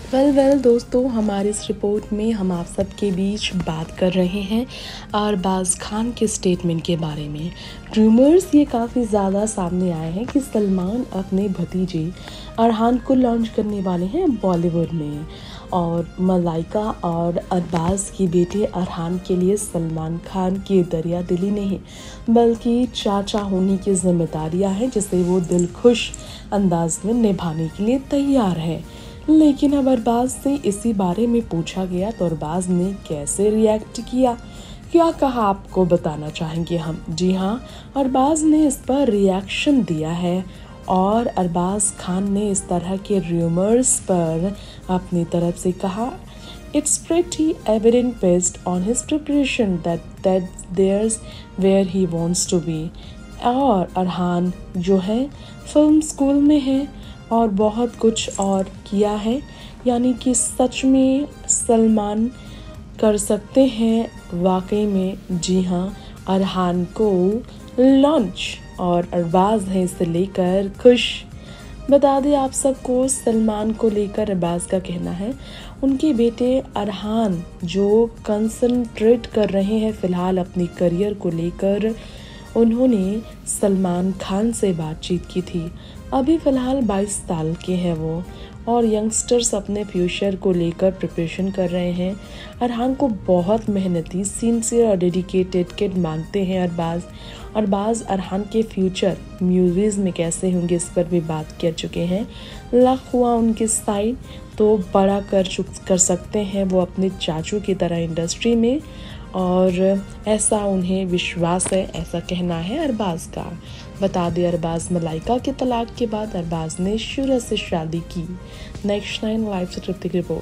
Well दोस्तों, हमारी इस रिपोर्ट में हम आप सबके बीच बात कर रहे हैं अरबाज़ खान के स्टेटमेंट के बारे में। रूमर्स ये काफ़ी ज़्यादा सामने आए हैं कि सलमान अपने भतीजे अरहान को लॉन्च करने वाले हैं बॉलीवुड में, और मलाइका और अरबाज़ के बेटे अरहान के लिए सलमान खान की दरिया दिली नहीं बल्कि चाचा होने की जिम्मेदारियां हैं जिसे वो दिलखुश अंदाज में निभाने के लिए तैयार है। लेकिन अब अरबाज से इसी बारे में पूछा गया तो अरबाज ने कैसे रिएक्ट किया, क्या कहा, आपको बताना चाहेंगे हम। जी हाँ, अरबाज ने इस पर रिएक्शन दिया है और अरबाज खान ने इस तरह के रूमर्स पर अपनी तरफ से कहा, It's pretty evident based on his preparation that there's where he wants to be। और अरहान जो है फिल्म स्कूल में है और बहुत कुछ और किया है, यानी कि सच में सलमान कर सकते हैं वाकई में। जी हाँ, अरहान को लॉन्च और अरबाज है इसे लेकर खुश। बता दें आप सबको, सलमान को लेकर अरबाज का कहना है उनके बेटे अरहान जो कंसंट्रेट कर रहे हैं फ़िलहाल अपनी करियर को लेकर, उन्होंने सलमान खान से बातचीत की थी। अभी फ़िलहाल 22 साल के हैं वो, और यंगस्टर्स अपने फ्यूचर को लेकर प्रिपरेशन कर रहे हैं। अरहान को बहुत मेहनती, सिंसियर और डेडिकेटेड किड मानते हैं अरबाज अरहान के फ्यूचर मूवीज़ में कैसे होंगे इस पर भी बात कर चुके हैं। लक हुआ उनके साइड तो बड़ा कर सकते हैं वो अपने चाचू की तरह इंडस्ट्री में, और ऐसा उन्हें विश्वास है, ऐसा कहना है अरबाज का। बता दें, अरबाज मलाइका के तलाक के बाद अरबाज ने शुरू से शादी की। नेक्स्ट 9 लाइव से तृप्ति की रिपोर्ट।